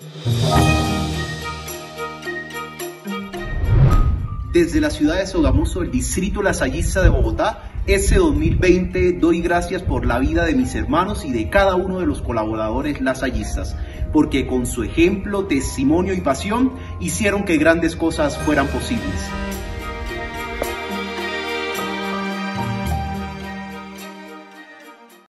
Desde la ciudad de Sogamoso, el distrito lasallista de Bogotá, este 2020 doy gracias por la vida de mis hermanos y de cada uno de los colaboradores lasallistas, porque con su ejemplo, testimonio y pasión hicieron que grandes cosas fueran posibles.